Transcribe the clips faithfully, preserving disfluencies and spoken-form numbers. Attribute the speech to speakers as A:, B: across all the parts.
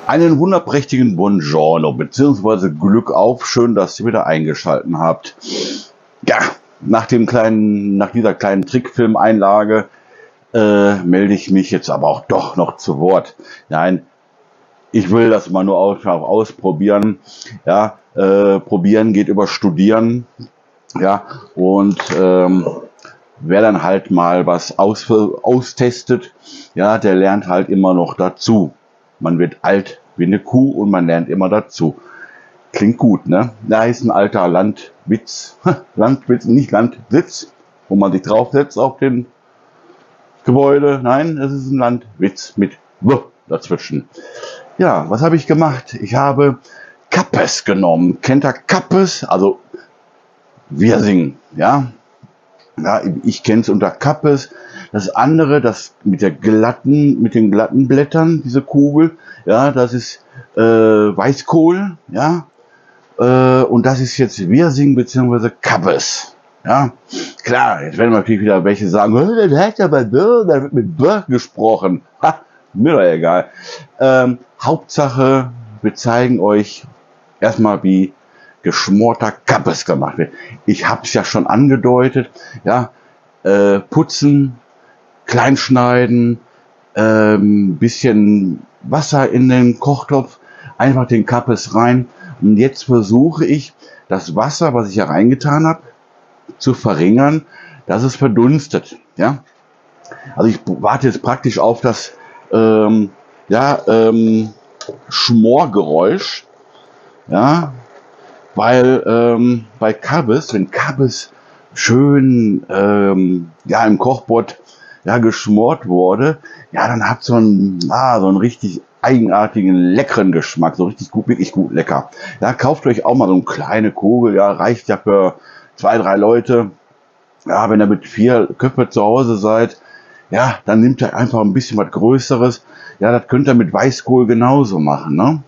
A: Einen wunderprächtigen Buongiorno bzw. Glück auf. Schön, dass ihr wieder eingeschaltet habt. Ja, nach dem kleinen, nach dieser kleinen Trickfilmeinlage äh, melde ich mich jetzt aber auch doch noch zu Wort. Nein, ich will das mal nur aus, ausprobieren. Ja, äh, probieren geht über Studieren. Ja, und ähm, wer dann halt mal was aus, austestet, ja, der lernt halt immer noch dazu. Man wird alt wie eine Kuh und man lernt immer dazu. Klingt gut, ne? Da ist ein alter Landwitz, Landwitz, nicht Landsitz, wo man sich draufsetzt auf den Gebäude. Nein, es ist ein Landwitz mit W dazwischen. Ja, was habe ich gemacht? Ich habe Kappes genommen. Kennt ihr Kappes? Also Wirsing, ja? Ja, ich kenne es unter Kappes. Das andere, das mit der glatten, mit den glatten Blättern, diese Kugel, ja, das ist äh, Weißkohl, ja, äh, und das ist jetzt Wirsing bzw. Kappes, ja. Klar, jetzt werden natürlich wieder welche sagen, das heißt aber so, da wird mit B gesprochen. Ha, mir doch egal. Ähm, Hauptsache, wir zeigen euch erstmal, wie geschmorter Kappes gemacht wird. Ich habe es ja schon angedeutet, ja, äh, putzen, kleinschneiden, ähm, bisschen Wasser in den Kochtopf, einfach den Kappes rein. Und jetzt versuche ich, das Wasser, was ich hier reingetan habe, zu verringern, dass es verdunstet. Ja, also ich warte jetzt praktisch auf das ähm, ja, ähm, Schmorgeräusch, ja, weil ähm, bei Kappes, wenn Kappes schön ähm, ja im Kochbott ja geschmort wurde, ja, dann hat so ein ah, so einen richtig eigenartigen leckeren Geschmack, so richtig gut, wirklich gut lecker. Ja, kauft euch auch mal so eine kleine Kugel, ja, reicht ja für zwei, drei Leute. Ja, wenn ihr mit vier Köpfe zu Hause seid, ja, dann nimmt ihr einfach ein bisschen was Größeres. Ja, das könnt ihr mit Weißkohl genauso machen, ne?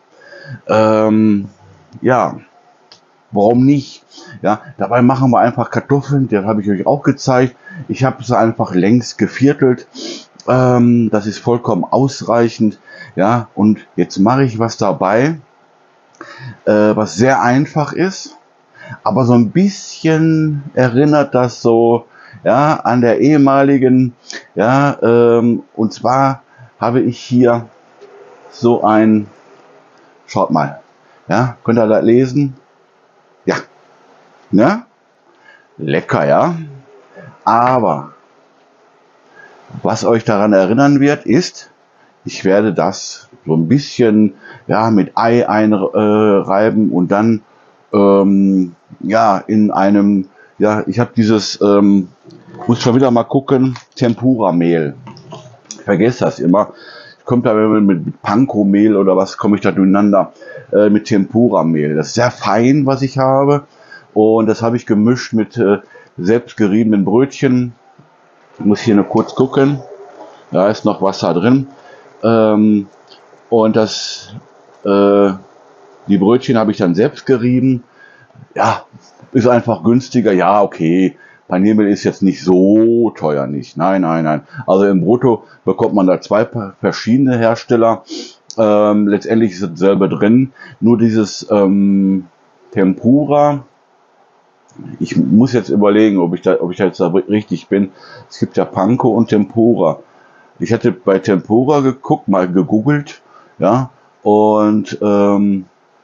A: Ähm, ja. Warum nicht? Ja, dabei machen wir einfach Kartoffeln, das habe ich euch auch gezeigt. Ich habe sie einfach längs geviertelt. Ähm, das ist vollkommen ausreichend. Ja, und jetzt mache ich was dabei, äh, was sehr einfach ist, aber so ein bisschen erinnert das so, ja, an der ehemaligen, ja, ähm, und zwar habe ich hier so ein, schaut mal, ja, könnt ihr das lesen? Ja, ne? Lecker, ja? Aber was euch daran erinnern wird, ist, ich werde das so ein bisschen ja, mit Ei einreiben und dann ähm, ja, in einem, ja, ich habe dieses, ähm, muss schon wieder mal gucken, Tempura-Mehl. Ich vergesse das immer. Kommt da mit Panko-Mehl oder was, komme ich da durcheinander, äh, mit Tempura-Mehl. Das ist sehr fein, was ich habe. Und das habe ich gemischt mit äh, selbst geriebenen Brötchen. Ich muss hier nur kurz gucken. Da ist noch Wasser drin. Ähm, und das, äh, die Brötchen habe ich dann selbst gerieben. Ja, ist einfach günstiger. Ja, okay. Paniermehl ist jetzt nicht so teuer, nicht. Nein, nein, nein. Also im Brutto bekommt man da zwei verschiedene Hersteller. Ähm, letztendlich ist dasselbe drin. Nur dieses ähm, Tempura. Ich muss jetzt überlegen, ob ich da, ob ich da jetzt da richtig bin. Es gibt ja Panko und Tempura. Ich hatte bei Tempura geguckt, mal gegoogelt, ja, und ähm,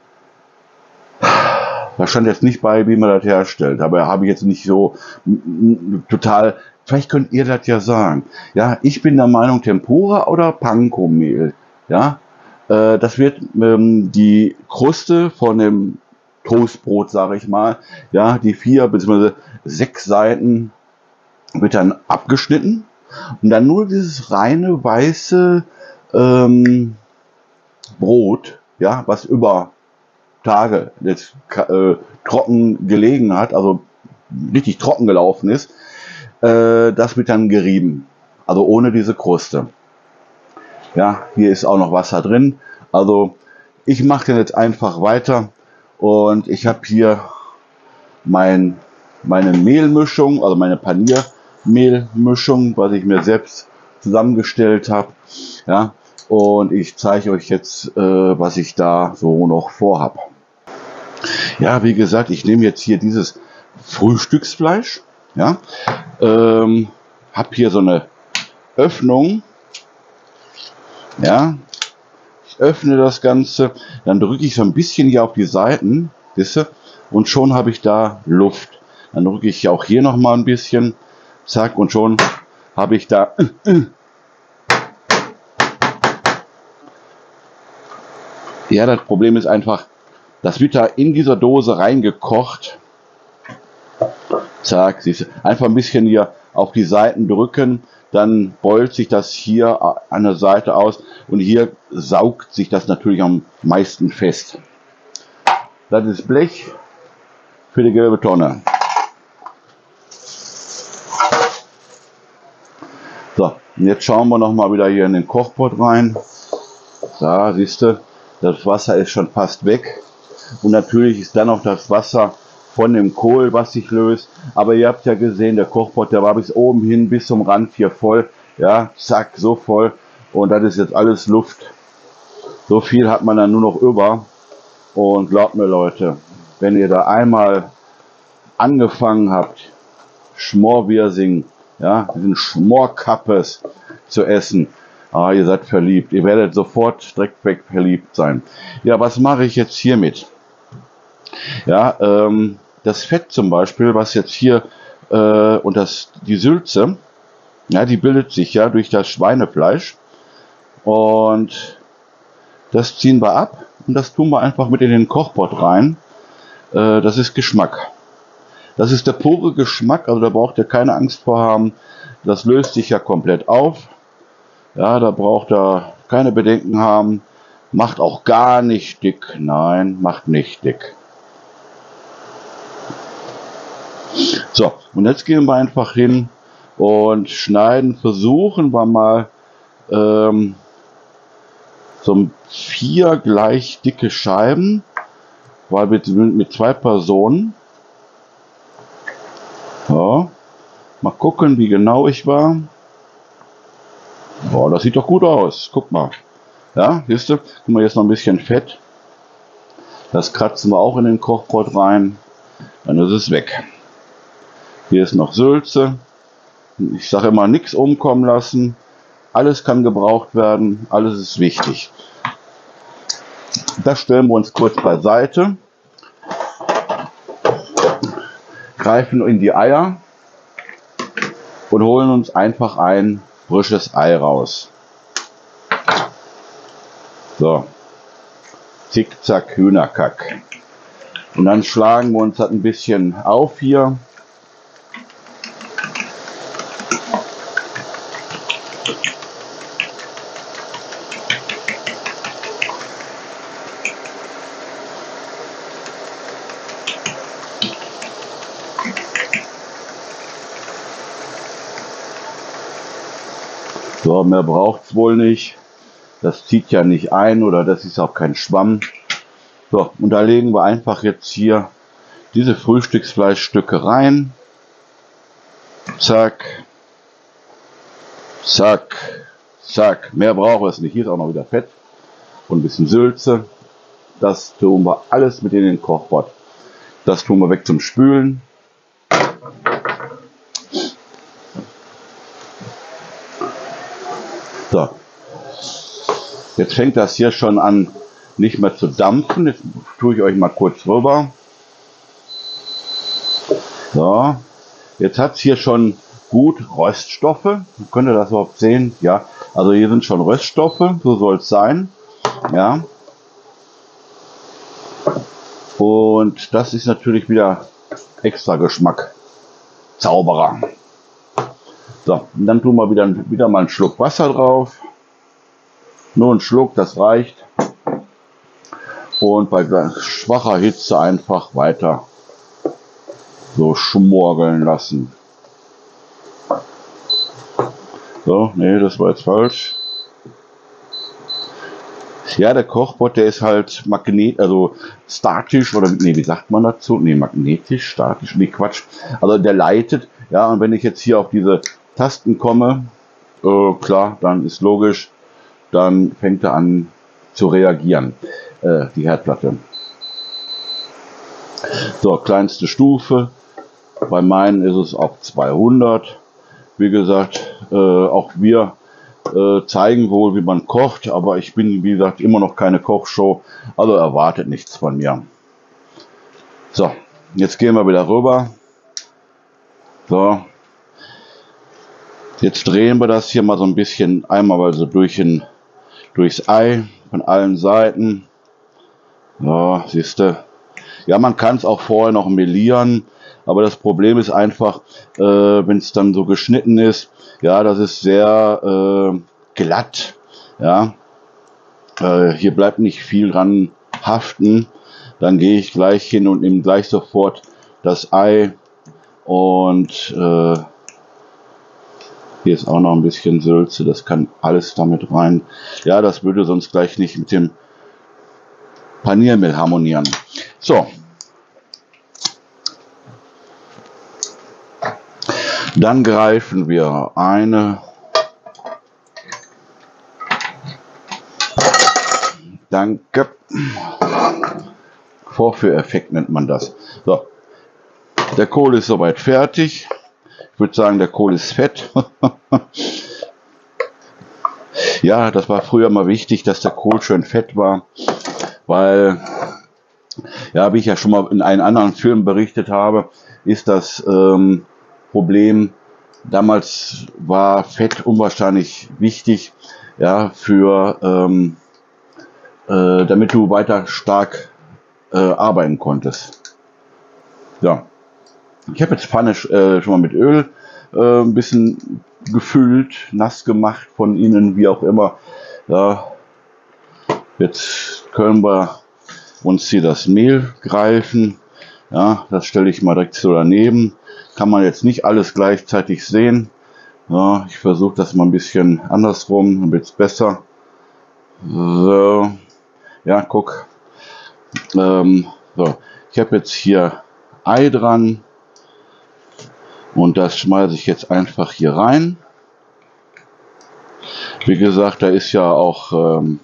A: da stand jetzt nicht bei, wie man das herstellt, aber habe ich jetzt nicht so total, vielleicht könnt ihr das ja sagen. Ja, ich bin der Meinung Tempura oder Panko-Mehl, ja, äh, das wird ähm, die Kruste von dem Toastbrot, sage ich mal, ja, die vier bzw. sechs Seiten wird dann abgeschnitten und dann nur dieses reine weiße ähm, Brot, ja, was über Tage jetzt äh, trocken gelegen hat, also richtig trocken gelaufen ist, äh, das wird dann gerieben, also ohne diese Kruste. Ja, hier ist auch noch Wasser drin, also ich mache den jetzt einfach weiter und ich habe hier mein, meine Mehlmischung, also meine Paniermehlmischung, was ich mir selbst zusammengestellt habe. Ja, Und ich zeige euch jetzt, äh, was ich da so noch vorhab. Ja, wie gesagt, ich nehme jetzt hier dieses Frühstücksfleisch. Ja, ähm, habe hier so eine Öffnung. Ja, ich öffne das Ganze, dann drücke ich so ein bisschen hier auf die Seiten, wisst ihr, und schon habe ich da Luft. Dann drücke ich auch hier noch mal ein bisschen, zack, und schon habe ich da. Ja, das Problem ist einfach, das wird da in dieser Dose reingekocht. Zack, siehst du, einfach ein bisschen hier auf die Seiten drücken, dann beult sich das hier an der Seite aus und hier saugt sich das natürlich am meisten fest. Das ist Blech für die gelbe Tonne. So, und jetzt schauen wir noch mal wieder hier in den Kochpot rein. Da siehst du, das Wasser ist schon fast weg und natürlich ist dann noch das Wasser von dem Kohl, was sich löst. Aber ihr habt ja gesehen, der Kochpot, der war bis oben hin, bis zum Rand hier voll. Ja, zack, so voll. Und das ist jetzt alles Luft. So viel hat man dann nur noch über. Und glaubt mir, Leute, wenn ihr da einmal angefangen habt, Schmorwirsing, ja, diesen Schmorkappes zu essen, ah, ihr seid verliebt. Ihr werdet sofort direkt weg verliebt sein. Ja, was mache ich jetzt hiermit? Ja, ähm, das Fett zum Beispiel, was jetzt hier äh, und das die Sülze, ja, die bildet sich ja durch das Schweinefleisch und das ziehen wir ab und das tun wir einfach mit in den Kochpot rein. Äh, das ist Geschmack. Das ist der pure Geschmack, also da braucht ihr keine Angst vor haben. Das löst sich ja komplett auf. Ja, da braucht ihr keine Bedenken haben. Macht auch gar nicht dick. Nein, macht nicht dick. So, und jetzt gehen wir einfach hin und schneiden, versuchen wir mal ähm, so vier gleich dicke Scheiben, weil mit, mit zwei Personen. So, mal gucken, wie genau ich war. Boah, das sieht doch gut aus. Guck mal. Ja, siehst du? Guck mal, jetzt noch ein bisschen Fett. Das kratzen wir auch in den Kochpot rein. Dann ist es weg. Hier ist noch Sülze. Ich sage immer, nichts umkommen lassen. Alles kann gebraucht werden. Alles ist wichtig. Das stellen wir uns kurz beiseite. Greifen in die Eier und holen uns einfach ein frisches Ei raus. So. Zickzack Hühnerkack. Und dann schlagen wir uns das ein bisschen auf hier. So, mehr braucht es wohl nicht. Das zieht ja nicht ein oder das ist auch kein Schwamm. So, und da legen wir einfach jetzt hier diese Frühstücksfleischstücke rein. Zack. Zack. Zack. Mehr brauchen wir es nicht. Hier ist auch noch wieder Fett und ein bisschen Sülze. Das tun wir alles mit in den Kochpot. Das tun wir weg zum Spülen. So. Jetzt fängt das hier schon an, nicht mehr zu dampfen. Jetzt tue ich euch mal kurz rüber. So. Jetzt hat es hier schon gut Röststoffe. Könnt ihr das überhaupt sehen? Ja. Also hier sind schon Röststoffe. So soll es sein. Ja. Und das ist natürlich wieder extra Geschmack. Zauberer. So, und dann tun wir wieder, wieder mal einen Schluck Wasser drauf. Nur ein Schluck, das reicht. Und bei schwacher Hitze einfach weiter so schmorgeln lassen. So, nee, das war jetzt falsch. Ja, der Kochpot, der ist halt magnet, also statisch oder nee, wie sagt man dazu? Nee, magnetisch, statisch, nee, Quatsch. Also der leitet, ja, und wenn ich jetzt hier auf diese Tasten komme, äh, klar, dann ist logisch, dann fängt er an zu reagieren, äh, die Herdplatte. So, kleinste Stufe. Bei meinen ist es auf zweihundert. Wie gesagt, äh, auch wir äh, zeigen wohl, wie man kocht, aber ich bin, wie gesagt, immer noch keine Kochshow, also erwartet nichts von mir. So, jetzt gehen wir wieder rüber. So, jetzt drehen wir das hier mal so ein bisschen einmal so durch ein, durchs Ei von allen Seiten. So, siehst du. Ja, man kann es auch vorher noch melieren, aber das Problem ist einfach, äh, wenn es dann so geschnitten ist, ja, das ist sehr äh, glatt. Ja, äh, hier bleibt nicht viel dran haften. Dann gehe ich gleich hin und nehme gleich sofort das Ei und äh, hier ist auch noch ein bisschen Sülze, das kann alles damit rein. Ja, das würde sonst gleich nicht mit dem Paniermehl harmonieren. So. Dann greifen wir eine, danke, Vorführeffekt nennt man das. So, der Kohl ist soweit fertig. Ich würde sagen, der Kohl ist fett. Ja, das war früher mal wichtig, dass der Kohl schön fett war, weil, ja, wie ich ja schon mal in einem anderen Film berichtet habe, ist das ähm, Problem, damals war Fett unwahrscheinlich wichtig, ja, für, ähm, äh, damit du weiter stark äh, arbeiten konntest. Ja, ich habe jetzt Pfanne äh, schon mal mit Öl äh, ein bisschen gefüllt, nass gemacht von innen, wie auch immer. Ja, jetzt können wir uns hier das Mehl greifen. Ja, das stelle ich mal direkt so daneben. Kann man jetzt nicht alles gleichzeitig sehen. Ja, ich versuche das mal ein bisschen andersrum, dann wird es besser. So, ja, guck. Ähm, so, ich habe jetzt hier Ei dran und das schmeiße ich jetzt einfach hier rein. Wie gesagt, da ist ja auch ähm,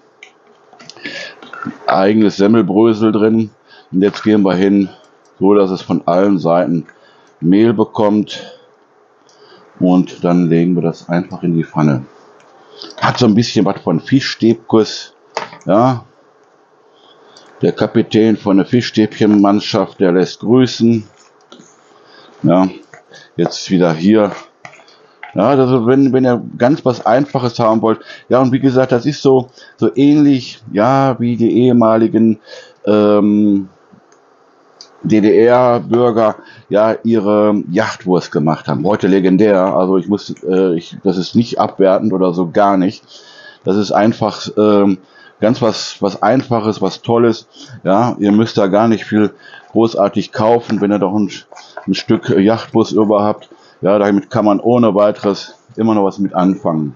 A: eigenes Semmelbrösel drin. Und jetzt gehen wir hin, so dass es von allen Seiten Mehl bekommt. Und dann legen wir das einfach in die Pfanne. Hat so ein bisschen was von Fischstäbkuss. Ja. Der Kapitän von der Fischstäbchenmannschaft, der lässt grüßen. Ja. Jetzt wieder hier. Ja, also wenn, wenn ihr ganz was Einfaches haben wollt. Ja, und wie gesagt, das ist so, so ähnlich, ja, wie die ehemaligen ähm, D D R-Bürger ja ihre Jachtwurst gemacht haben. Heute legendär, also ich muss, äh, ich, das ist nicht abwertend oder so, gar nicht. Das ist einfach ähm, ganz was, was Einfaches, was Tolles. Ja, ihr müsst da gar nicht viel großartig kaufen, wenn ihr doch ein, ein Stück Jachtwurst über habt. Ja, damit kann man ohne weiteres immer noch was mit anfangen.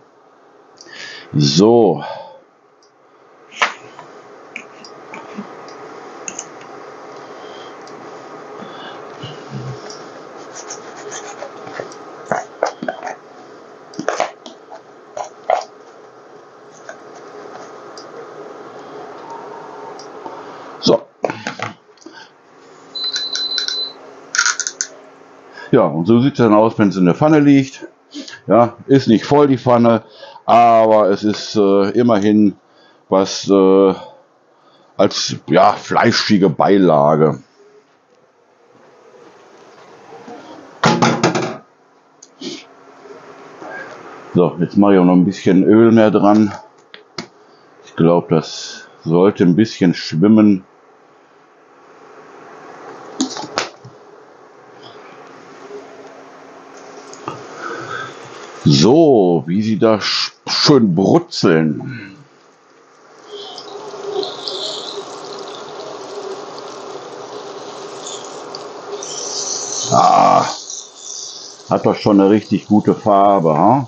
A: So. So. Ja, und so sieht es dann aus, wenn es in der Pfanne liegt. Ja, ist nicht voll die Pfanne, aber es ist äh, immerhin was äh, als ja, fleischige Beilage. So, jetzt mache ich auch noch ein bisschen Öl mehr dran. Ich glaube, das sollte ein bisschen schwimmen. So, wie sie da schön brutzeln. Ah, hat doch schon eine richtig gute Farbe, ha?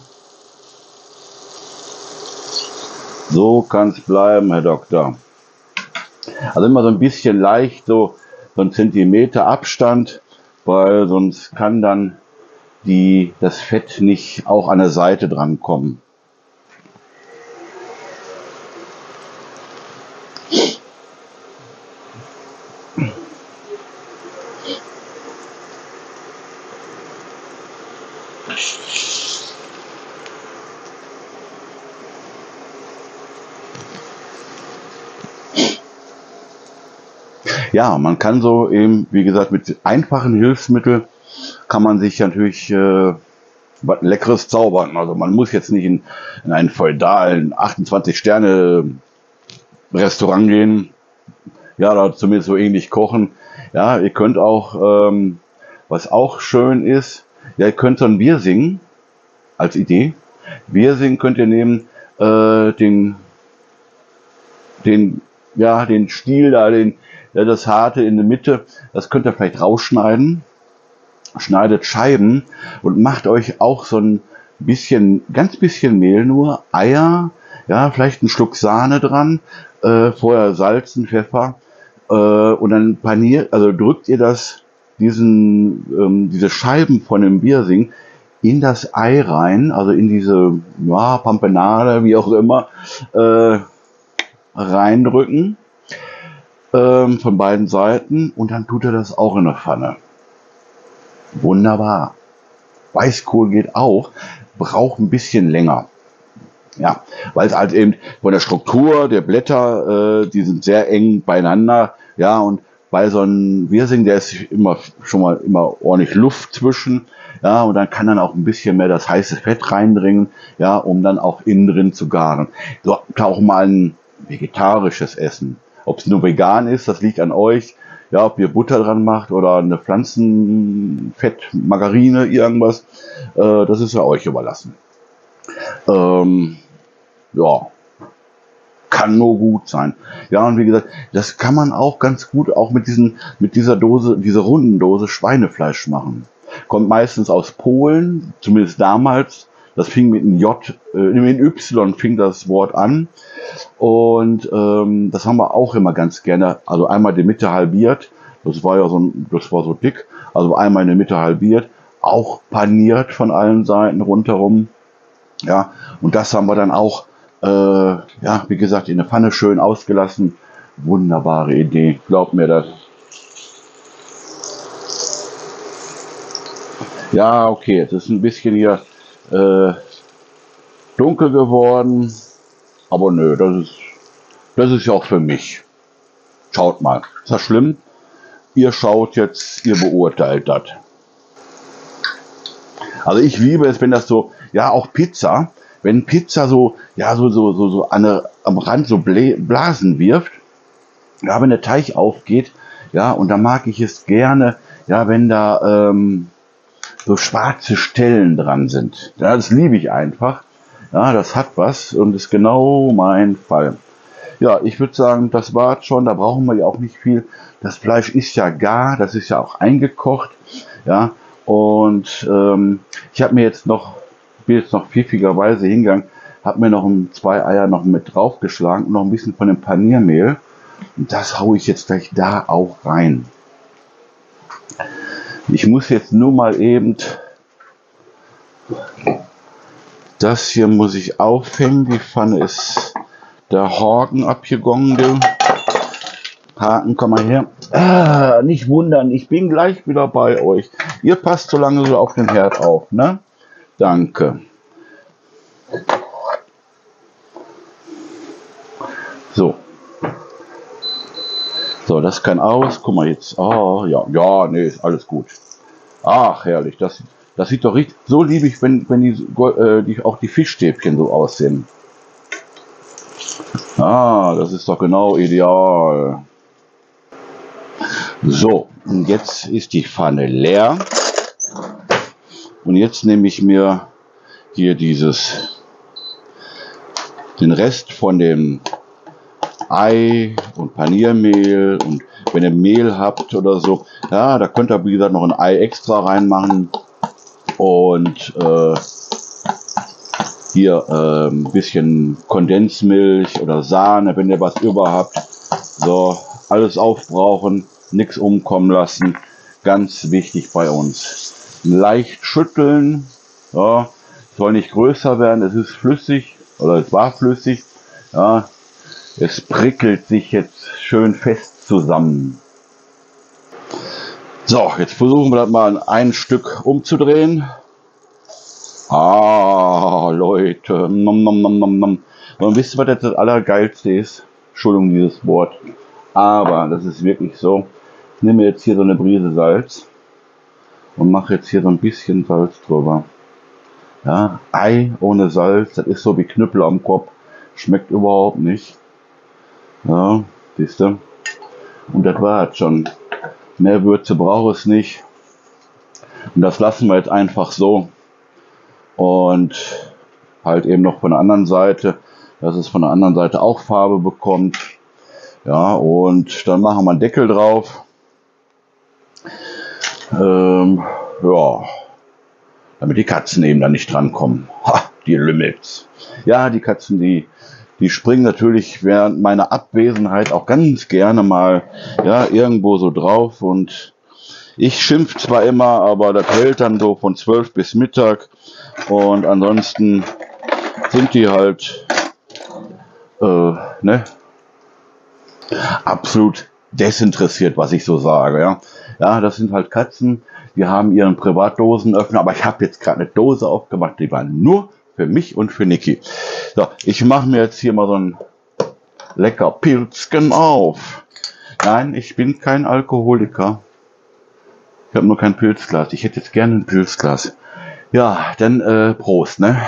A: So kann es bleiben, Herr Doktor. Also immer so ein bisschen leicht, so, so ein Zentimeter Abstand, weil sonst kann dann die, das Fett nicht auch an der Seite dran kommen. Ja, man kann so eben, wie gesagt, mit einfachen Hilfsmitteln kann man sich natürlich äh, was Leckeres zaubern. Also man muss jetzt nicht in, in einen feudalen achtundzwanzig Sterne Restaurant gehen, ja, oder zumindest so ähnlich kochen. Ja, ihr könnt auch, ähm, was auch schön ist, ja, ihr könnt so ein Bier singen, als Idee. Bier singen könnt ihr nehmen, äh, den, den, ja, den Stiel da, den, ja, das Harte in der Mitte, das könnt ihr vielleicht rausschneiden. Schneidet Scheiben und macht euch auch so ein bisschen, ganz bisschen Mehl nur, Eier, ja, vielleicht einen Schluck Sahne dran, äh, vorher salzen, Pfeffer, äh, und dann paniert, also drückt ihr das, diesen, ähm, diese Scheiben von dem Biersing in das Ei rein, also in diese, ja, Pampenade, wie auch immer, äh, reindrücken, ähm, von beiden Seiten, und dann tut er das auch in der Pfanne. Wunderbar. Weißkohl geht auch, braucht ein bisschen länger. Ja, weil es halt eben von der Struktur der Blätter, äh, die sind sehr eng beieinander. Ja, und bei so einem Wirsing, der ist immer schon mal immer ordentlich Luft zwischen. Ja, und dann kann dann auch ein bisschen mehr das heiße Fett reindringen, ja, um dann auch innen drin zu garen. So, auch mal ein vegetarisches Essen. Ob es nur vegan ist, das liegt an euch. Ja, ob ihr Butter dran macht oder eine Pflanzenfett, Margarine, irgendwas, äh, das ist ja euch überlassen. Ähm, ja, kann nur gut sein. Ja, und wie gesagt, das kann man auch ganz gut auch mit diesen, mit dieser Dose, dieser runden Dose Schweinefleisch machen. Kommt meistens aus Polen, zumindest damals. Das fing mit einem J, äh, mit Y fing das Wort an. Und ähm, das haben wir auch immer ganz gerne. Also einmal die Mitte halbiert. Das war ja so, ein, das war so dick. Also einmal in der Mitte halbiert. Auch paniert von allen Seiten rundherum. Ja, und das haben wir dann auch, äh, ja, wie gesagt, in der Pfanne schön ausgelassen. Wunderbare Idee. Glaubt mir das. Ja, okay, es ist ein bisschen hier äh, dunkel geworden. Aber nö, das ist, das ist ja auch für mich. Schaut mal. Ist das schlimm? Ihr schaut jetzt, ihr beurteilt das. Also ich liebe es, wenn das so, ja, auch Pizza, wenn Pizza so, ja, so, so, so, so an der, am Rand so Blasen wirft, ja, wenn der Teig aufgeht, ja, und da mag ich es gerne, ja, wenn da ähm, so schwarze Stellen dran sind. Ja, das liebe ich einfach. Ja, das hat was und ist genau mein Fall. Ja, ich würde sagen, das war's schon. Da brauchen wir ja auch nicht viel. Das Fleisch ist ja gar, das ist ja auch eingekocht. Ja, und ähm, ich habe mir jetzt noch, bin jetzt noch pfiffigerweise hingegangen, habe mir noch ein, zwei Eier noch mit draufgeschlagen und noch ein bisschen von dem Paniermehl. Und das haue ich jetzt gleich da auch rein. Ich muss jetzt nur mal eben, das hier muss ich aufhängen. Die Pfanne ist der Haken abgegangen. Der Haken, komm mal her. Ah, nicht wundern, ich bin gleich wieder bei euch. Ihr passt so lange so auf den Herd auf, ne? Danke. So. So, das kann aus. Guck mal jetzt. Ah, ja, ja, nee, ist alles gut. Ach, herrlich. Das, das sieht doch richtig. So liebe ich, wenn, wenn die, äh, die auch die Fischstäbchen so aussehen. Ah, das ist doch genau ideal. So, und jetzt ist die Pfanne leer. Und jetzt nehme ich mir hier dieses, den Rest von dem Ei und Paniermehl, und wenn ihr Mehl habt oder so, ja, da könnt ihr wie gesagt noch ein Ei extra reinmachen und äh, hier äh, ein bisschen Kondensmilch oder Sahne, wenn ihr was über habt. So, alles aufbrauchen, nichts umkommen lassen, ganz wichtig bei uns. Leicht schütteln, ja, soll nicht größer werden, es ist flüssig oder es war flüssig, ja. Es prickelt sich jetzt schön fest zusammen. So, jetzt versuchen wir das mal ein Stück umzudrehen. Ah, Leute. Nom, nom, nom, nom, nom. Und wisst ihr, was jetzt das Allergeilste ist? Entschuldigung, dieses Wort. Aber das ist wirklich so. Ich nehme jetzt hier so eine Prise Salz und mache jetzt hier so ein bisschen Salz drüber. Ja, Ei ohne Salz, das ist so wie Knüppel am Kopf. Schmeckt überhaupt nicht. Ja, siehst du? Und das war es schon. Mehr Würze braucht es nicht. Und das lassen wir jetzt einfach so. Und halt eben noch von der anderen Seite, dass es von der anderen Seite auch Farbe bekommt. Ja, und dann machen wir einen Deckel drauf. Ähm, ja, damit die Katzen eben da nicht drankommen. Ha, die Lümmels. Ja, die Katzen, die, die springen natürlich während meiner Abwesenheit auch ganz gerne mal, ja, irgendwo so drauf. Und ich schimpf zwar immer, aber das hält dann so von zwölf bis Mittag. Und ansonsten sind die halt, äh, ne, absolut desinteressiert, was ich so sage, ja. Ja, das sind halt Katzen, die haben ihren Privatdosenöffner, aber ich habe jetzt gerade eine Dose aufgemacht, die war nur für mich und für Niki. So, ich mache mir jetzt hier mal so ein lecker Pilzchen auf. Nein, ich bin kein Alkoholiker. Ich habe nur kein Pilzglas. Ich hätte jetzt gerne ein Pilzglas. Ja, dann äh, Prost, ne?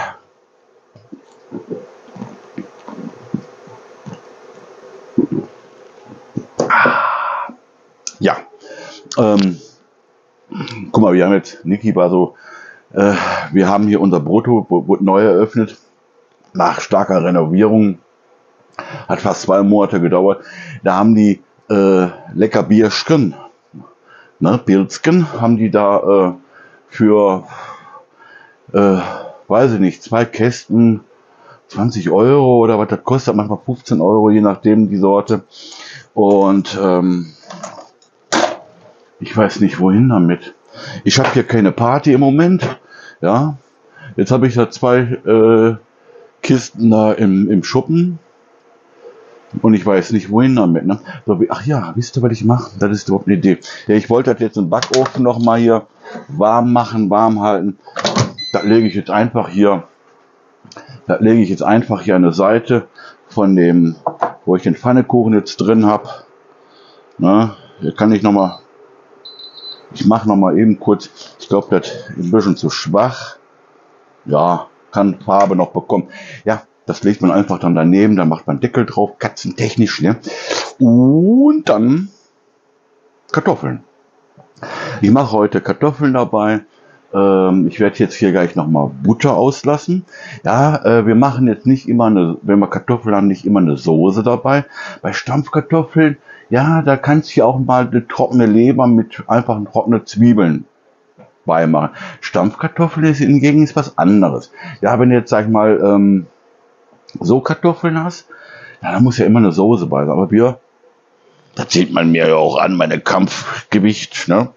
A: Ja, ähm, guck mal, wir haben jetzt, Niki war so, äh, wir haben hier unser Brutto, wurde neu eröffnet, nach starker Renovierung, hat fast zwei Monate gedauert. Da haben die äh, lecker Bierchen, ne, Pilzchen, haben die da äh, für, äh, weiß ich nicht, zwei Kästen, zwanzig Euro oder was das kostet, manchmal fünfzehn Euro, je nachdem die Sorte. Und ähm, ich weiß nicht, wohin damit. Ich habe hier keine Party im Moment. Ja, jetzt habe ich da zwei äh, Kisten da im, im Schuppen. Und ich weiß nicht, wohin damit. Ne? So, ach ja, wisst ihr, was ich mache? Das ist überhaupt eine Idee. Ja, ich wollte das jetzt im Backofen noch mal hier warm machen, warm halten. Das lege ich jetzt einfach hier. Das lege ich jetzt einfach hier an der Seite von dem, wo ich den Pfannekuchen jetzt drin habe. Ne? Hier kann ich noch mal. Ich mache noch mal eben kurz, ich glaube, das ist ein bisschen zu schwach. Ja, kann Farbe noch bekommen. Ja, das legt man einfach dann daneben, dann macht man Deckel drauf, katzentechnisch, ne? Und dann Kartoffeln. Ich mache heute Kartoffeln dabei. Ähm, ich werde jetzt hier gleich noch mal Butter auslassen. Ja, äh, wir machen jetzt nicht immer eine, wenn wir Kartoffeln haben, nicht immer eine Soße dabei. Bei Stampfkartoffeln, ja, da kannst du ja auch mal eine trockene Leber mit einfach trockene Zwiebeln beimachen. Stampfkartoffeln ist hingegen ist was anderes. Ja, wenn du jetzt, sag ich mal, ähm, so Kartoffeln hast, ja, dann muss ja immer eine Soße bei sein. Aber wir, das sieht man mir ja auch an, meine Kampfgewicht, ne?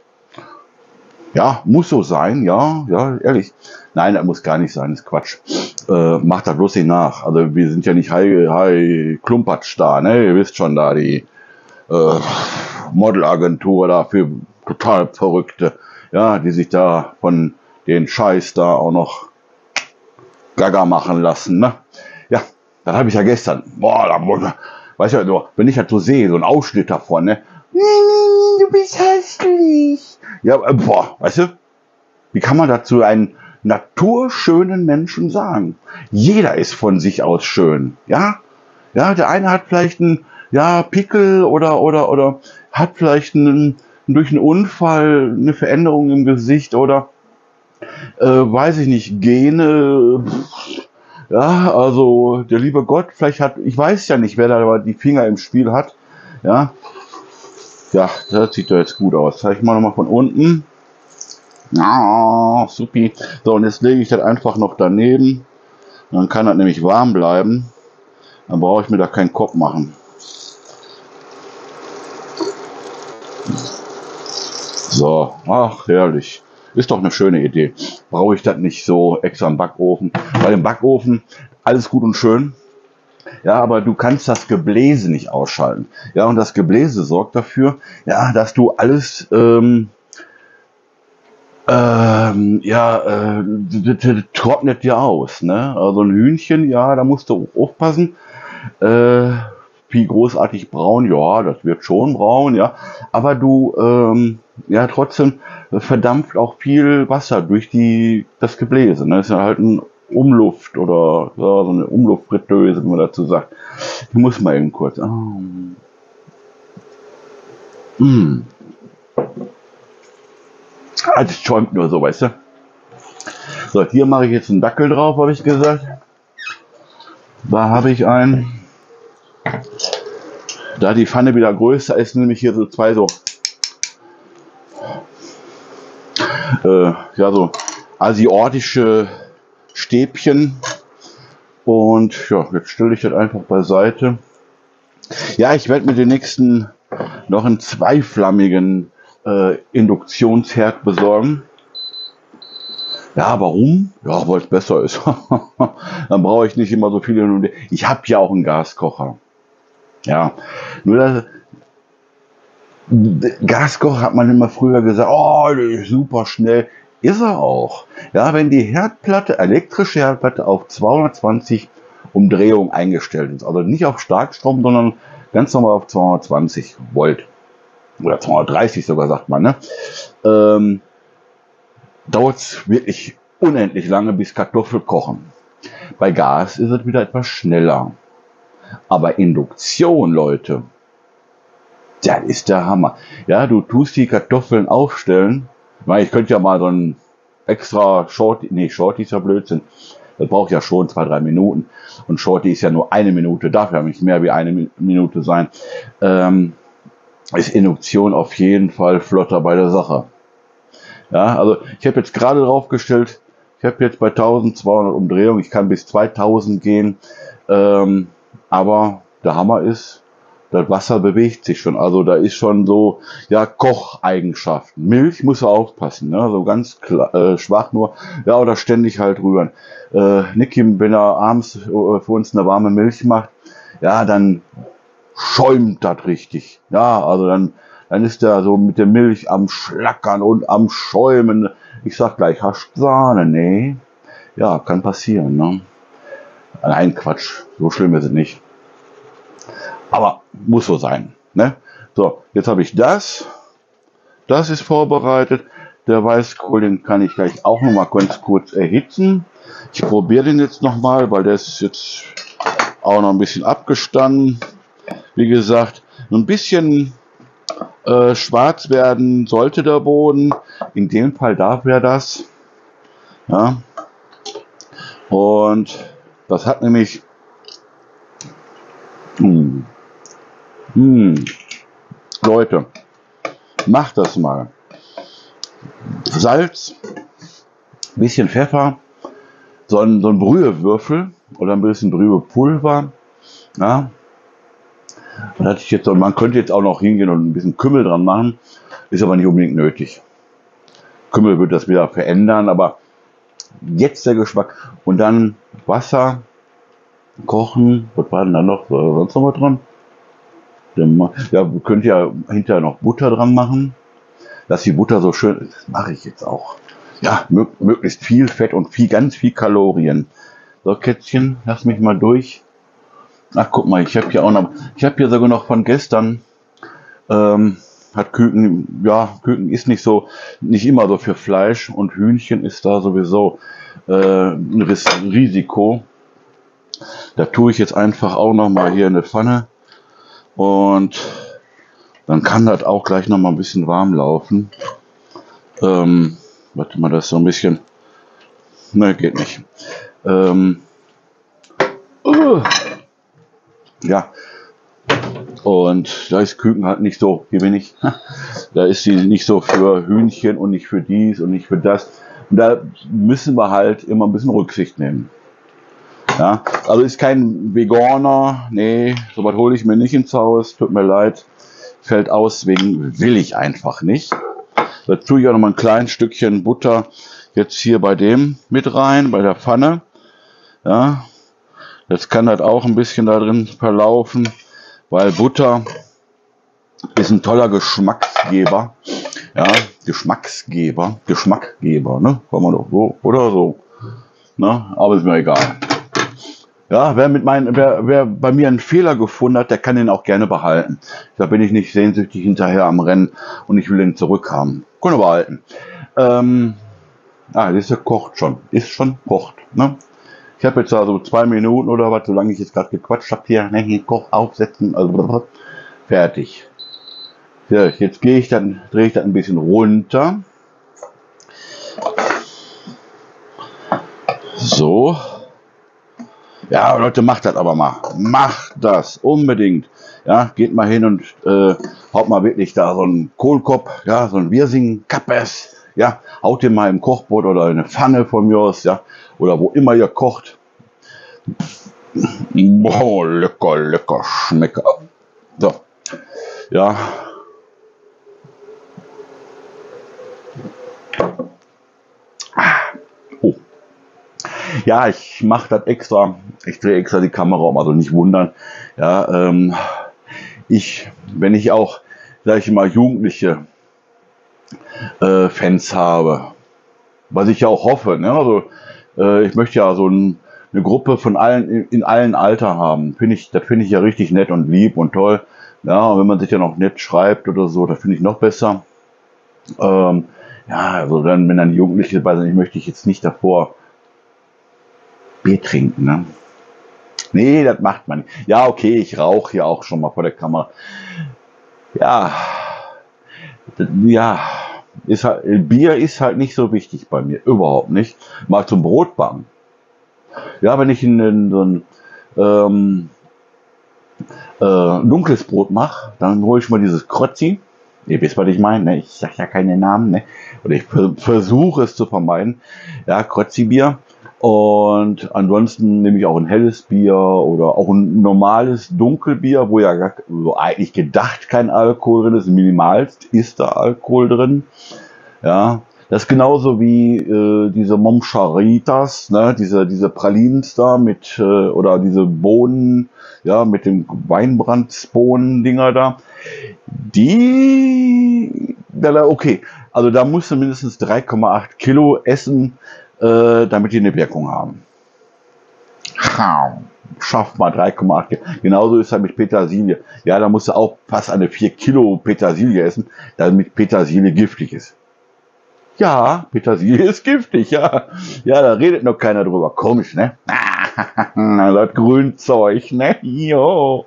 A: Ja, muss so sein, ja, ja, ehrlich. Nein, das muss gar nicht sein, das ist Quatsch. Äh, macht das bloß nicht nach. Also wir sind ja nicht High, High Klumpatsch da, ne? Ihr wisst schon da, die äh, Modelagentur da für total Verrückte, ja, die sich da von den Scheiß da auch noch gaga machen lassen, ne? Ja, das habe ich ja gestern. Boah, da, weißt du, so, wenn ich das so sehe, so ein Ausschnitt davon, ne? Du bist hässlich. Ja, äh, boah, weißt du, wie kann man dazu einen naturschönen Menschen sagen? Jeder ist von sich aus schön, ja? Ja, der eine hat vielleicht einen, ja, Pickel oder, oder, oder hat vielleicht einen, durch einen Unfall eine Veränderung im Gesicht oder, äh, weiß ich nicht, Gene, ja, also der liebe Gott, vielleicht hat, ich weiß ja nicht, wer da die Finger im Spiel hat, ja. Ja, das sieht doch jetzt gut aus. Zeig ich mal nochmal von unten. Ja, supi. So, und jetzt lege ich das einfach noch daneben. Dann kann das nämlich warm bleiben. Dann brauche ich mir da keinen Kopf machen. So, ach, herrlich. Ist doch eine schöne Idee. Brauche ich das nicht so extra im Backofen. Bei dem Backofen, alles gut und schön. Ja, aber du kannst das Gebläse nicht ausschalten. Ja, und das Gebläse sorgt dafür, ja, dass du alles, ähm, Ähm, ja, äh, das, das trocknet ja aus, ne? Also ein Hühnchen, ja, da musst du aufpassen. Äh, wie großartig braun, ja, das wird schon braun, ja. Aber du, ähm, ja, trotzdem verdampft auch viel Wasser durch die, das Gebläse, ne? Das ist ja halt ein Umluft oder ja, so eine Umluftfritteuse, wie man dazu sagt. Ich muss mal eben kurz. Ah, mm. Ah, das schäumt nur so, weißt du. So, hier mache ich jetzt einen Dackel drauf, habe ich gesagt. Da habe ich einen. Da die Pfanne wieder größer ist, nämlich hier so zwei so, äh, ja, so asiatische Stäbchen. Und ja, jetzt stelle ich das einfach beiseite. Ja, ich werde mir den nächsten noch einen zweiflammigen äh, Induktionsherd besorgen. Ja, warum? Ja, weil es besser ist. Dann brauche ich nicht immer so viele. Ich habe ja auch einen Gaskocher. Ja, nur das, Gaskocher hat man immer früher gesagt, oh, der ist super schnell. Ist er auch. Ja, wenn die Herdplatte, elektrische Herdplatte auf zweihundertzwanzig Umdrehungen eingestellt ist, also nicht auf Starkstrom, sondern ganz normal auf zweihundertzwanzig Volt oder zweihundertdreißig sogar, sagt man, ne? Ähm, dauert es wirklich unendlich lange, bis Kartoffeln kochen. Bei Gas ist es wieder etwas schneller. Aber Induktion, Leute, das ist der Hammer. Ja, du tust die Kartoffeln aufstellen. Ich könnte ja mal so ein extra Shorty, nee, Shorty ist ja Blödsinn. Das braucht ja schon zwei, drei Minuten. Und Shorty ist ja nur eine Minute, darf ja nicht mehr wie eine Minute sein. Ähm, ist Induktion auf jeden Fall flotter bei der Sache. Ja, also ich habe jetzt gerade drauf gestellt, ich habe jetzt bei eintausendzweihundert Umdrehungen, ich kann bis zweitausend gehen. Ähm, aber der Hammer ist, das Wasser bewegt sich schon. Also da ist schon so, ja, Kocheigenschaften. Milch muss er aufpassen, ne? So ganz klar, äh, schwach nur. Ja, oder ständig halt rühren. Äh, Niki, wenn er abends äh, für uns eine warme Milch macht, ja, dann schäumt das richtig. Ja, also dann, dann ist er so mit der Milch am Schlackern und am Schäumen. Ich sag gleich, hast du Sahne? Nee. Ja, kann passieren, ne? Nein, Quatsch. So schlimm ist es nicht. Aber muss so sein, ne? So, jetzt habe ich das. Das ist vorbereitet. Der Weißkohl, den kann ich gleich auch noch mal ganz kurz erhitzen. Ich probiere den jetzt noch mal, weil der ist jetzt auch noch ein bisschen abgestanden. Wie gesagt, ein bisschen äh, schwarz werden sollte der Boden. In dem Fall darf er das. Ja. Und das hat nämlich mh, mh, Leute, macht das mal. Salz, bisschen Pfeffer, so ein, so ein Brühewürfel oder ein bisschen Brühepulver. Ja. Das hatte ich jetzt, man könnte jetzt auch noch hingehen und ein bisschen Kümmel dran machen, ist aber nicht unbedingt nötig. Kümmel wird das wieder verändern, aber jetzt der Geschmack. Und dann Wasser kochen. Was war denn da noch? War sonst noch was dran? Ja, ihr könnt ja hinterher noch Butter dran machen. Dass die Butter so schön ist, das mache ich jetzt auch. Ja, mö möglichst viel Fett und viel, ganz viel Kalorien. So, Kätzchen, lass mich mal durch. Ach, guck mal, ich habe hier auch noch, ich habe hier sogar noch von gestern, ähm, hat Küken, ja, Küken ist nicht so, nicht immer so für Fleisch und Hühnchen ist da sowieso äh, ein Risiko. Da tue ich jetzt einfach auch noch mal hier in eine Pfanne und dann kann das auch gleich noch mal ein bisschen warm laufen. Ähm, warte mal, das ist so ein bisschen, ne, geht nicht. Ähm, uh, ja, und da ist Küken halt nicht so, hier bin ich, da ist sie nicht so für Hühnchen und nicht für dies und nicht für das. Und da müssen wir halt immer ein bisschen Rücksicht nehmen. Ja, also ist kein Veganer, nee, sowas hole ich mir nicht ins Haus, tut mir leid, fällt aus, wegen will ich einfach nicht. Da tue ich auch noch mal ein kleines Stückchen Butter jetzt hier bei dem mit rein, bei der Pfanne. Ja, jetzt kann das auch ein bisschen da drin verlaufen, weil Butter ist ein toller Geschmacksgeber. Ja, Geschmacksgeber, Geschmackgeber, ne? Kann man doch so oder so. Ne? Aber ist mir egal. Ja, wer mit meinen, wer, wer bei mir einen Fehler gefunden hat, der kann den auch gerne behalten. Da bin ich nicht sehnsüchtig hinterher am Rennen und ich will den zurückhaben. Kann er behalten. Ähm, ah, das ist ja kocht schon. Ist schon kocht. Ne? Ich habe jetzt also zwei Minuten oder was, solange ich jetzt gerade gequatscht habe hier, ne, hier Koch aufsetzen, also fertig. Ja, jetzt gehe ich dann, drehe ich das ein bisschen runter. So. Ja, Leute, macht das aber mal. Macht das unbedingt. Ja, geht mal hin und äh, haut mal wirklich da so einen Kohlkopf, ja, so ein Wirsing-Kappes, ja, haut den mal im Kochbrot oder in eine Pfanne von mir aus, ja, oder wo immer ihr kocht. Boah, lecker, lecker, schmecker. So, ja. Oh. Ja, ich mache das extra. Ich drehe extra die Kamera um, also nicht wundern. Ja, ähm, ich, wenn ich auch, sag ich mal, jugendliche äh, Fans habe, was ich ja auch hoffe, ne? Also äh, ich möchte ja so ein, eine Gruppe von allen in, in allen Alter haben. Finde ich, das finde ich ja richtig nett und lieb und toll. Ja, und wenn man sich ja noch nett schreibt oder so, das finde ich noch besser. Ähm, ja, also dann, wenn dann Jugendliche dabei sind, ich möchte ich jetzt nicht davor Bier trinken, ne? Nee, das macht man nicht. Ja, okay, ich rauche ja auch schon mal vor der Kamera. Ja, ja, ist halt, Bier ist halt nicht so wichtig bei mir, überhaupt nicht. Mal zum Brotbacken. Ja, wenn ich in, in so ein ähm, äh, dunkles Brot mache, dann hole ich mal dieses Krötzi. Ihr wisst, was ich meine, ne? Ich sage ja keine Namen, ne? Oder ich versuche es zu vermeiden. Ja, Krötzi-Bier. Und ansonsten nehme ich auch ein helles Bier oder auch ein normales Dunkelbier, wo ja gar, so eigentlich gedacht kein Alkohol drin ist. Minimalst ist da Alkohol drin. Ja, das ist genauso wie äh, diese Momcharitas, ne, diese diese Pralins da mit äh, oder diese Bohnen, ja, mit dem Weinbrandsbohnen-Dinger da. Die, okay, also da musst du mindestens drei Komma acht Kilo essen, äh, damit die eine Wirkung haben. Schafft mal drei Komma acht Kilo. Genauso ist halt mit Petersilie. Ja, da musst du auch fast eine vier Kilo Petersilie essen, damit Petersilie giftig ist. Ja, Petersilie ist giftig, ja. Ja, da redet noch keiner drüber. Komisch, ne? Das Grünzeug, ne? Jo.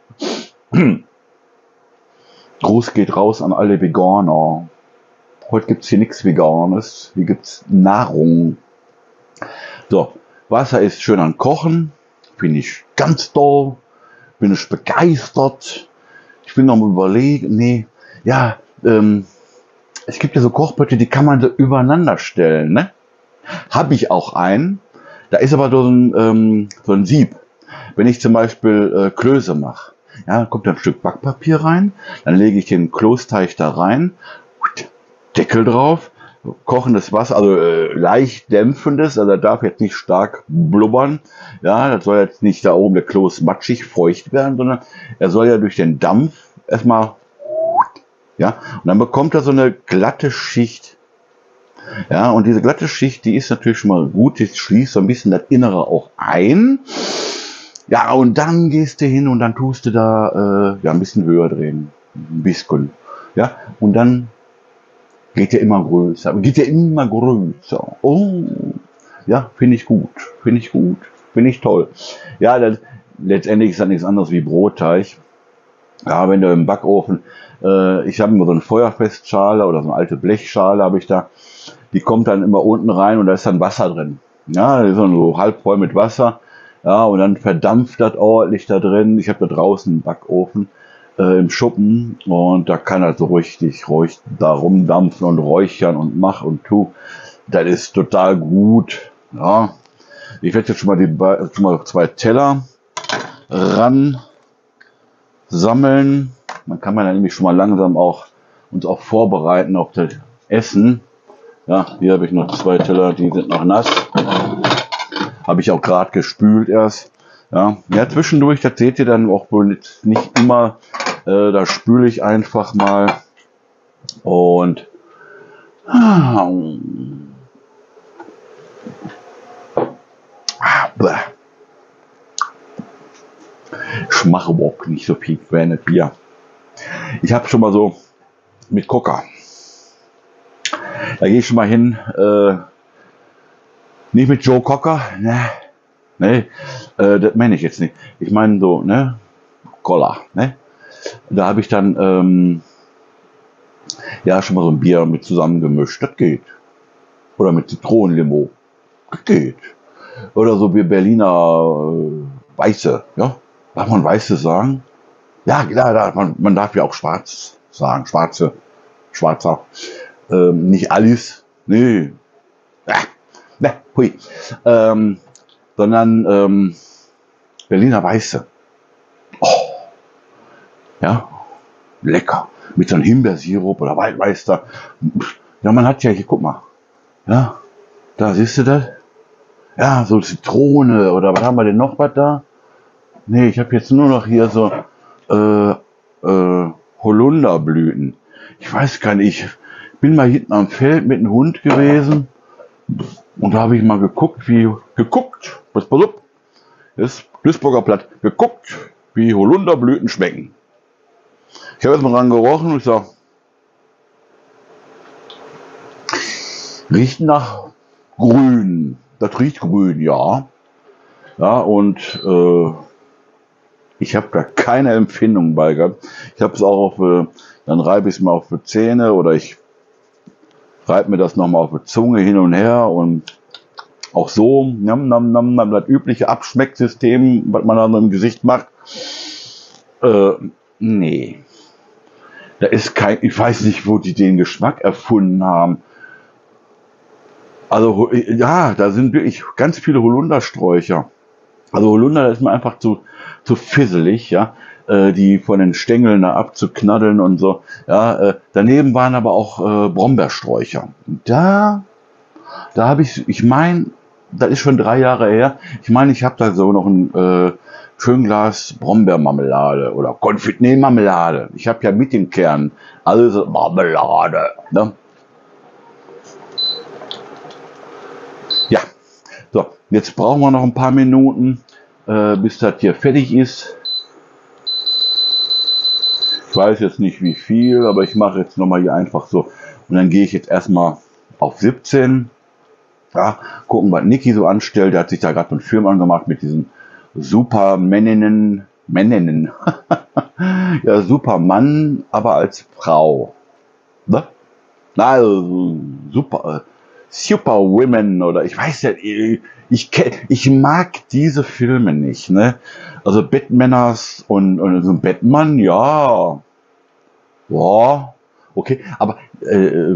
A: Gruß geht raus an alle Veganer. Heute gibt's hier nichts Veganes. Hier gibt's Nahrung. So, Wasser ist schön an Kochen. Finde ich ganz toll. Bin ich begeistert. Ich bin noch am Überlegen. Nee, ja, ähm, es gibt ja so Kochbötte, die kann man so übereinander stellen, ne? Habe ich auch einen. Da ist aber so ein, ähm, so ein Sieb. Wenn ich zum Beispiel äh, Klöße mache, ja, kommt da ein Stück Backpapier rein, dann lege ich den Kloßteig da rein, Deckel drauf, kochendes Wasser, also äh, leicht dämpfendes, also das darf jetzt nicht stark blubbern, ja, das soll jetzt nicht da oben der Kloß matschig feucht werden, sondern er soll ja durch den Dampf erstmal, ja, und dann bekommt er so eine glatte Schicht. Ja, und diese glatte Schicht, die ist natürlich schon mal gut, die schließt so ein bisschen das Innere auch ein. Ja, und dann gehst du hin und dann tust du da äh, ja, ein bisschen höher drehen. Ein bisschen. Ja, und dann geht der immer größer. Geht der immer größer. Oh, ja, finde ich gut. Finde ich gut. Finde ich toll. Ja, das, letztendlich ist das nichts anderes wie Brotteig. Ja, wenn du im Backofen, äh, ich habe immer so eine Feuerfestschale oder so eine alte Blechschale habe ich da. Die kommt dann immer unten rein und da ist dann Wasser drin. Ja, das ist dann so halb voll mit Wasser. Ja, und dann verdampft das ordentlich da drin. Ich habe da draußen einen Backofen äh, im Schuppen und da kann das so richtig ruhig da rumdampfen und räuchern und mach und tu. Das ist total gut. Ja, ich werde jetzt schon mal, die, schon mal zwei Teller ran sammeln. Dann kann man dann nämlich schon mal langsam auch uns auch vorbereiten auf das Essen. Ja, hier habe ich noch zwei Teller, die sind noch nass. Habe ich auch gerade gespült erst. Ja, ja, zwischendurch, das seht ihr dann auch wohl nicht, nicht immer. Äh, da spüle ich einfach mal. Und Ah, bäh. Ich mache überhaupt nicht so viel gerne Bier. Ich habe schon mal so mit Coca. Da gehe ich schon mal hin. Äh, nicht mit Joe Cocker. Ne, ne, äh, das meine ich jetzt nicht. Ich meine so, ne, Cola. Ne? Da habe ich dann ähm, ja schon mal so ein Bier mit zusammengemischt. Das geht. Oder mit Zitronenlimo. Das geht. Oder so wie Berliner äh, Weiße. Ja? Darf man Weiße sagen? Ja, klar, da, man, man darf ja auch schwarz sagen. Schwarze, schwarzer. Ähm, nicht alles. Nee. Ja. Ne, hui. Ähm, sondern ähm, Berliner Weiße. Oh. Ja. Lecker. Mit so einem Himbeersirup oder Waldmeister. Ja, man hat ja hier, guck mal. Ja. Da siehst du das? Ja, so Zitrone oder was haben wir denn noch was da? Nee, ich habe jetzt nur noch hier so äh, äh, Holunderblüten. Ich weiß gar nicht, ich bin mal hinten am Feld mit einem Hund gewesen und da habe ich mal geguckt, wie, geguckt, was pass auf, das Duisburger Platt, geguckt, wie Holunderblüten schmecken. Ich habe jetzt mal dran gerochen und ich sage, riecht nach grün. Das riecht grün, ja. Ja, und äh, ich habe da keine Empfindung bei gehabt. Ich habe es auch auf, äh, dann reibe ich es mal auf die Zähne oder ich reibe mir das nochmal auf die Zunge hin und her und auch so, nam, nam, nam, nam, das übliche Abschmecksystem, was man dann im Gesicht macht. Äh, nee. Da ist kein, ich weiß nicht, wo die den Geschmack erfunden haben. Also, ja, da sind wirklich ganz viele Holundersträucher. Also Holunder ist mir einfach zu, zu fisselig, ja, äh, die von den Stängeln da abzuknaddeln und so. Ja, äh, daneben waren aber auch äh, Brombeersträucher. Und da, da habe ich, ich meine, das ist schon drei Jahre her. Ich meine, ich habe da so noch ein äh, schön Glas Brombeermarmelade oder Konfit, nee, Marmelade. Ich habe ja mit dem Kern alles Marmelade. Ne? Ja, so, jetzt brauchen wir noch ein paar Minuten, äh, bis das hier fertig ist. Ich weiß jetzt nicht wie viel, aber ich mache jetzt nochmal hier einfach so. Und dann gehe ich jetzt erstmal auf siebzehn. Ja, gucken, was Niki so anstellt. Der hat sich da gerade einen Film angemacht mit diesen Supermänninnen. Männinnen. Ja, Supermann, aber als Frau. Ne? Na, also, super. Superwomen oder ich weiß ja, ich, ich mag diese Filme nicht, ne? Also Batmaners und, und so ein Batman, ja, ja, okay, aber äh,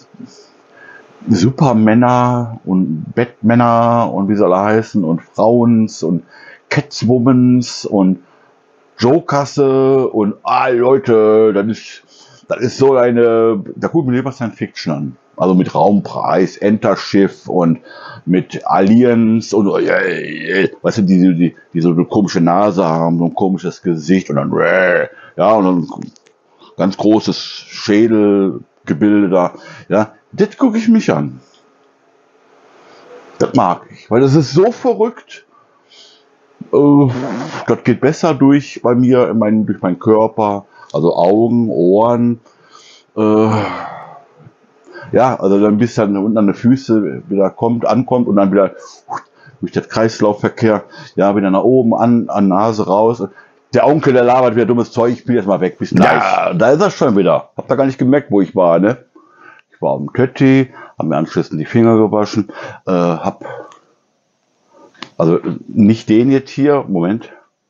A: Supermänner und Batmänner und wie soll er heißen und Frauens und Catwomans und Jokerse und ah Leute, das ist, das ist so eine, da gucken wir lieber Science Fiction an. Also mit Raumpreis, Enterschiff und mit Aliens und äh, weißt du, die, die, die so eine komische Nase haben, so ein komisches Gesicht und dann äh, ja und dann ganz großes Schädelgebilde da. Ja, das gucke ich mich an. Das mag ich, weil das ist so verrückt. Äh, das geht besser durch bei mir, in mein, durch meinen Körper, also Augen, Ohren. Äh, Ja, also dann bis dann unten an die Füße wieder kommt, ankommt und dann wieder durch das Kreislaufverkehr, ja, wieder nach oben, an, an Nase raus. Der Onkel, der labert wieder dummes Zeug, ich bin jetzt mal weg, bis gleich. Ja, da ist er schon wieder. Hab da gar nicht gemerkt, wo ich war, ne? Ich war am Tötti, hab mir anschließend die Finger gewaschen, äh, hab, also nicht den jetzt hier, Moment.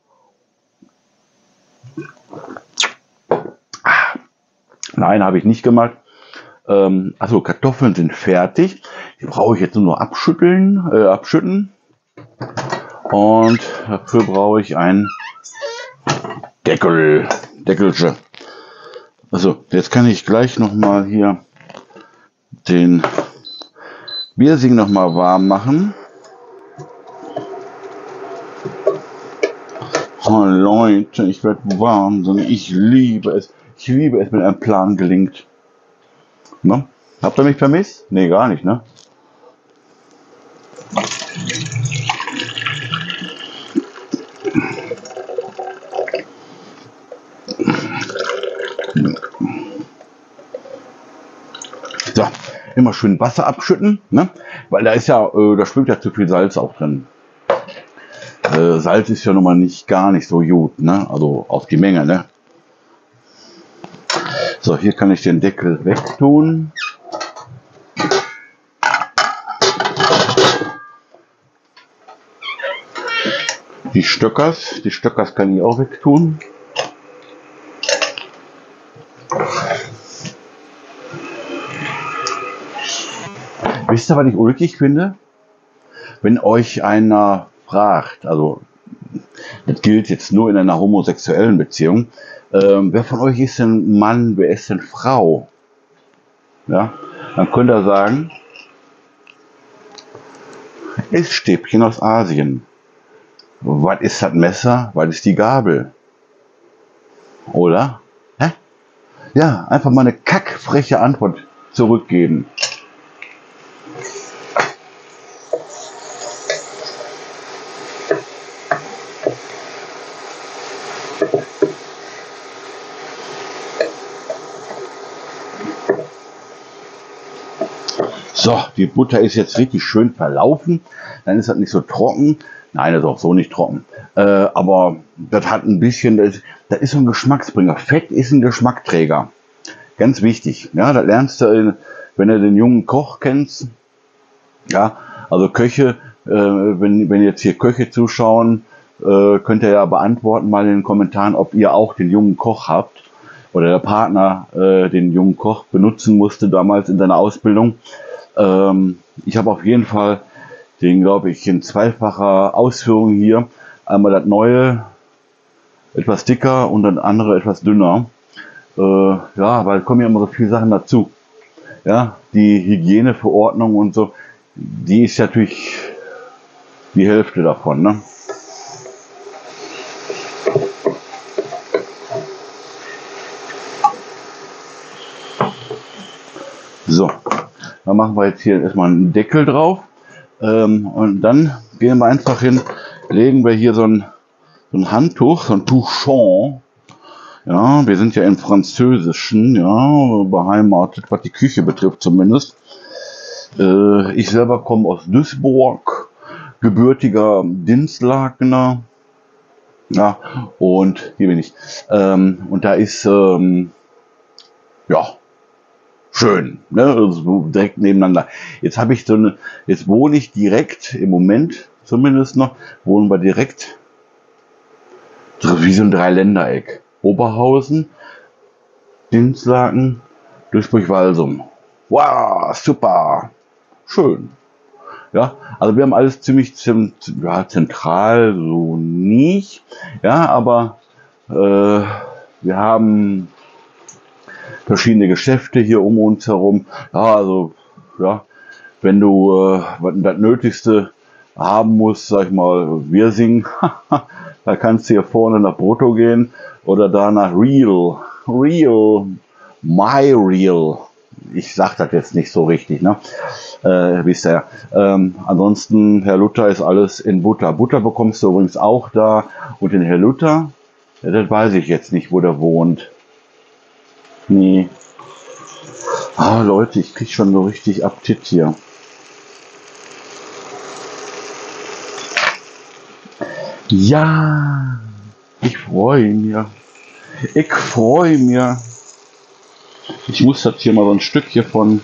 A: Nein, habe ich nicht gemacht. Ähm, also Kartoffeln sind fertig. Die brauche ich jetzt nur noch abschütteln, äh, abschütten. Und dafür brauche ich ein Deckel, Deckelchen. Also jetzt kann ich gleich noch mal hier den Biersing noch mal warm machen. Oh Leute, ich werde wahnsinnig. Ich liebe es. Ich liebe es, wenn ein Plan gelingt. Ne? Habt ihr mich vermisst? Nee, gar nicht, ne? So, immer schön Wasser abschütten, ne? Weil da ist ja, äh, da schwimmt ja zu viel Salz auch drin. Äh, Salz ist ja nun mal nicht gar nicht so gut, ne? Also auf die Menge, ne? So, hier kann ich den Deckel wegtun. Die Stöckers, die Stöckers kann ich auch wegtun. Wisst ihr, was ich ulkig finde? Wenn euch einer fragt, also das gilt jetzt nur in einer homosexuellen Beziehung, ähm, wer von euch ist denn Mann, wer ist denn Frau? Ja, dann könnt ihr sagen, Essstäbchen aus Asien. Was ist das Messer? Was ist die Gabel? Oder? Hä? Ja, einfach mal eine kackfreche Antwort zurückgeben. So, die Butter ist jetzt richtig schön verlaufen. Dann ist das nicht so trocken. Nein, das ist auch so nicht trocken. Äh, aber das hat ein bisschen, das, das ist so ein Geschmacksbringer. Fett ist ein Geschmackträger. Ganz wichtig. Ja, das lernst du, wenn du den jungen Koch kennst. Ja, also Köche, äh, wenn, wenn jetzt hier Köche zuschauen, äh, könnt ihr ja beantworten mal in den Kommentaren, ob ihr auch den jungen Koch habt. Oder der Partner äh, den jungen Koch benutzen musste damals in seiner Ausbildung. Ähm, ich habe auf jeden Fall den, glaube ich, in zweifacher Ausführung hier. Einmal das neue, etwas dicker und das andere etwas dünner. Äh, ja, weil kommen ja immer so viele Sachen dazu. Ja, die Hygieneverordnung und so, die ist natürlich die Hälfte davon, ne? So, dann machen wir jetzt hier erstmal einen Deckel drauf. Ähm, und dann gehen wir einfach hin, legen wir hier so ein, so ein Handtuch, so ein Touchon. Ja, wir sind ja im Französischen, ja, beheimatet, was die Küche betrifft zumindest. Äh, ich selber komme aus Duisburg, gebürtiger Dinslakener. Ja, und hier bin ich. Ähm, und da ist, ähm, ja, schön, ne? Also direkt nebeneinander. Jetzt habe ich so eine, jetzt wohne ich direkt, im Moment zumindest noch, wohnen wir direkt wie so ein Dreiländereck. Oberhausen, Dinslaken, Duisburg-Walsum. Wow, super, schön. Ja, also wir haben alles ziemlich zem, ja, zentral, so nicht. Ja, aber äh, wir haben verschiedene Geschäfte hier um uns herum. Ja, also, ja, wenn du äh, das Nötigste haben musst, sag ich mal, Wirsing, da kannst du hier vorne nach Brutto gehen oder da nach Real, Real, My Real. Ich sag das jetzt nicht so richtig, ne? Äh, wisst ihr. Ähm, ansonsten, Herr Luther, ist alles in Butter. Butter bekommst du übrigens auch da. Und den Herr Luther, ja, das weiß ich jetzt nicht, wo der wohnt. Nee. Ah, Leute, ich krieg schon so richtig Appetit hier. Ja, ich freue mich. Ich freue mich. Ich muss das hier mal so ein Stück hier von...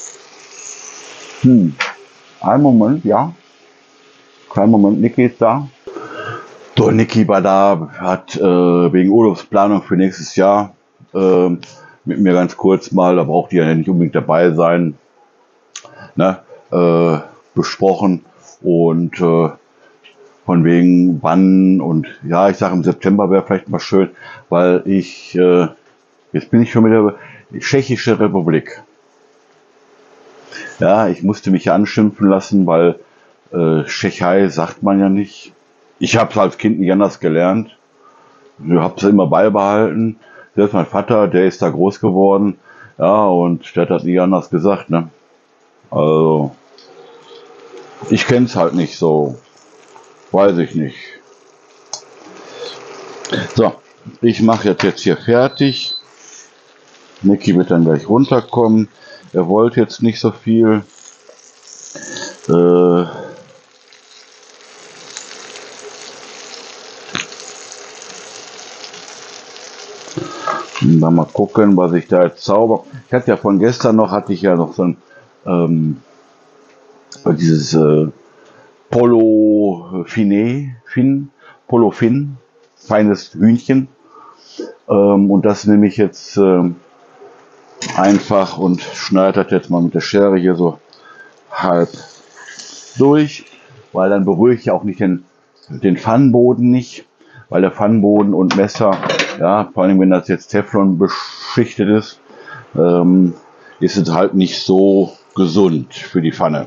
A: Hm, einen Moment, ja. Kleinen Moment, Niki ist da. So, Niki war da, hat äh, wegen Urlaubsplanung für nächstes Jahr äh, mit mir ganz kurz mal, da braucht ihr ja nicht unbedingt dabei sein, ne, äh, besprochen und äh, von wegen wann und ja, ich sage im September wäre vielleicht mal schön, weil ich, äh, jetzt bin ich schon wieder die Tschechische Republik. Ja, ich musste mich ja anschimpfen lassen, weil äh, Tschechei sagt man ja nicht. Ich habe es als Kind nicht anders gelernt. Ich habe es immer beibehalten. Selbst mein Vater, der ist da groß geworden, Ja, und der hat das nie anders gesagt, ne? Also, ich kenn's halt nicht so. Weiß ich nicht. So, ich mache jetzt, jetzt hier fertig. Niki wird dann gleich runterkommen. Er wollte jetzt nicht so viel. Äh, mal gucken, was ich da jetzt zauber. Ich hatte ja von gestern noch, hatte ich ja noch so ein ähm, dieses äh, Polo Finet, Fin, Polo Fin, feines Hühnchen. Ähm, und das nehme ich jetzt ähm, einfach und schneide das jetzt mal mit der Schere hier so halb durch, weil dann berühre ich ja auch nicht den, den Pfannenboden nicht, weil der Pfannenboden und Messer, ja, vor allem wenn das jetzt Teflon beschichtet ist, ähm, ist es halt nicht so gesund für die Pfanne.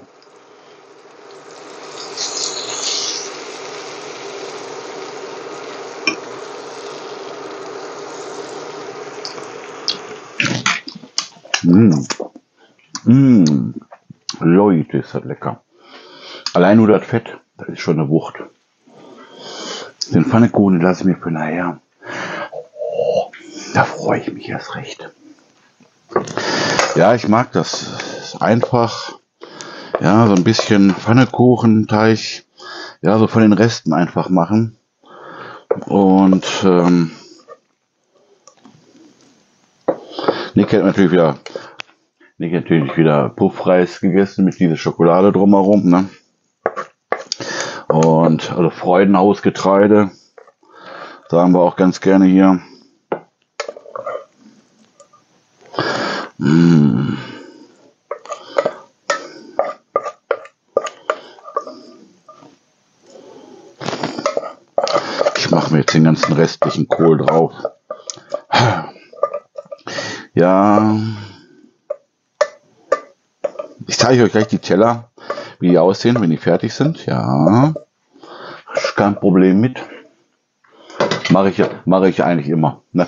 A: Mmh. Mmh. Leute, ist das lecker. Allein nur das Fett, das ist schon eine Wucht. Den Pfannekuchen lasse ich mir für nachher. Oh, da freue ich mich erst recht. Ja, ich mag das. Das ist einfach, ja, so ein bisschen Pfannekuchenteig, ja, so von den Resten einfach machen. Und ähm, Nick hat natürlich wieder, Nick hat natürlich wieder Puffreis gegessen mit dieser Schokolade drumherum, ne? Und also Freudenhausgetreide, sagen wir auch ganz gerne hier. Mmh. Ich mache mir jetzt den ganzen restlichen Kohl drauf. Ja, ich zeige euch gleich die Teller, wie die aussehen, wenn die fertig sind. Ja, ist kein Problem mit. Mache ich, mache ich eigentlich immer. Ne?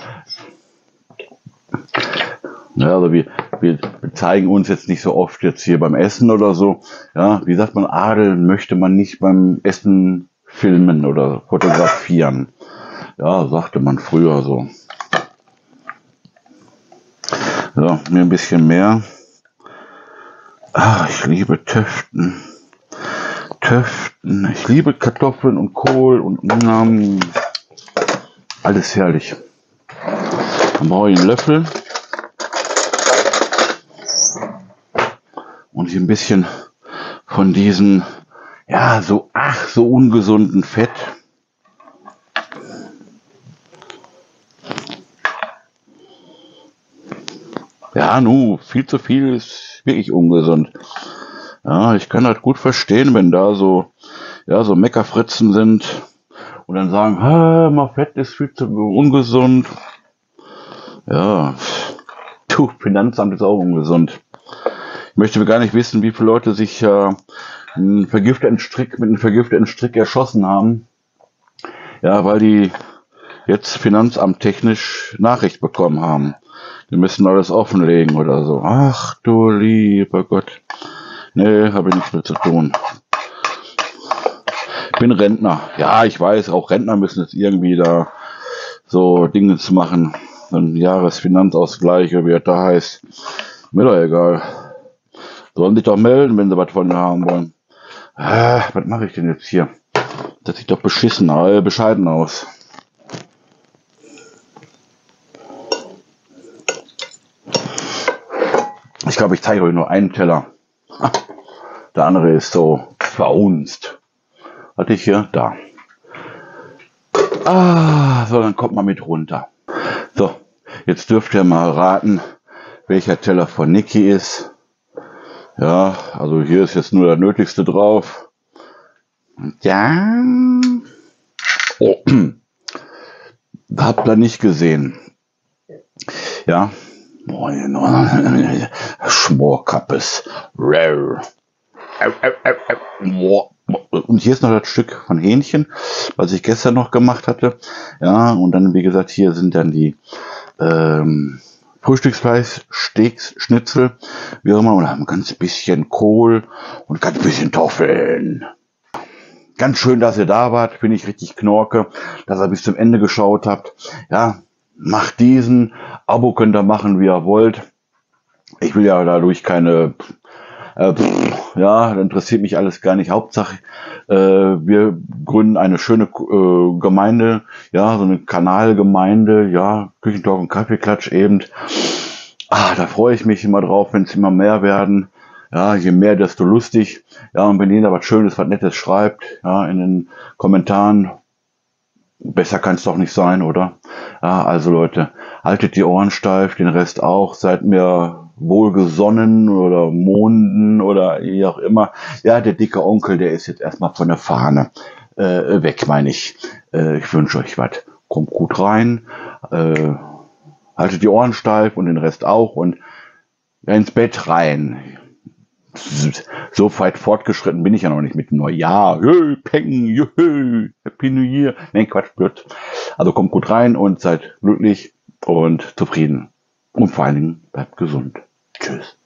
A: Ja, also wir, wir zeigen uns jetzt nicht so oft jetzt hier beim Essen oder so. Ja, wie sagt man, Adel möchte man nicht beim Essen filmen oder fotografieren. Ja, sagte man früher so. So, mir ein bisschen mehr. Ah, ich liebe Töften. Töften. Ich liebe Kartoffeln und Kohl und mm, alles herrlich. Dann brauche ich einen Löffel. Und hier ein bisschen von diesem, ja, so, ach, so ungesunden Fett. Ja, nu, viel zu viel ist wirklich ungesund. Ja, ich kann das gut verstehen, wenn da so, ja, so Meckerfritzen sind und dann sagen, ah, mal Fett ist viel zu ungesund. Ja, du, Finanzamt ist auch ungesund. Ich möchte gar nicht wissen, wie viele Leute sich äh, einen vergifteten Strick mit einem vergifteten Strick erschossen haben. Ja, weil die jetzt Finanzamt technisch Nachricht bekommen haben. Die müssen alles offenlegen oder so. Ach du lieber Gott. Nee, habe ich nichts mehr zu tun. Ich bin Rentner. Ja, ich weiß, auch Rentner müssen jetzt irgendwie da so Dinge zu machen. So ein Jahresfinanzausgleich, oder wie das da heißt. Mir doch egal. Sollen sich doch melden, wenn sie was von mir haben wollen. Ah, was mache ich denn jetzt hier? Das sieht doch beschissen, äh, bescheiden aus. Ich glaube, ich zeige euch nur einen Teller. Der andere ist so verhunzt. Hatte ich hier? Da. Ah, so, dann kommt man mit runter. So, jetzt dürft ihr mal raten, welcher Teller von Niki ist. Ja, also hier ist jetzt nur der Nötigste drauf. Und ja, oh, habt ihr nicht gesehen. Ja, Schmorkappes. Und hier ist noch das Stück von Hähnchen, was ich gestern noch gemacht hatte. Ja, und dann, wie gesagt, hier sind dann die ähm, Frühstücksfleisch, Steaks, Schnitzel, wie auch immer, und ein ganz bisschen Kohl und ganz bisschen Toffeln. Ganz schön, dass ihr da wart, finde ich richtig knorke, dass ihr bis zum Ende geschaut habt. Ja, macht diesen, Abo könnt ihr machen, wie ihr wollt. Ich will ja dadurch keine... Äh, pff, ja, das interessiert mich alles gar nicht. Hauptsache, äh, wir gründen eine schöne äh, Gemeinde, ja, so eine Kanalgemeinde, ja, Küchentalk und Kaffeeklatsch eben. Ah, da freue ich mich immer drauf, wenn es immer mehr werden. Ja, je mehr, desto lustig. Ja, und wenn jeder was Schönes, was Nettes schreibt, ja, in den Kommentaren, besser kann es doch nicht sein, oder? Ja, also Leute, haltet die Ohren steif, den Rest auch, seid mir wohlgesonnen oder monden oder wie auch immer. Ja, der dicke Onkel, der ist jetzt erstmal von der Fahne äh, weg, meine ich. Äh, ich wünsche euch was. Kommt gut rein, äh, haltet die Ohren steif und den Rest auch und ins Bett rein. So weit fortgeschritten bin ich ja noch nicht mit dem Neujahr. Hey, Peng, juhu, Happy New Year. Nein, Quatsch, blöd. Also kommt gut rein und seid glücklich und zufrieden. Und vor allen Dingen bleibt gesund. Tschüss.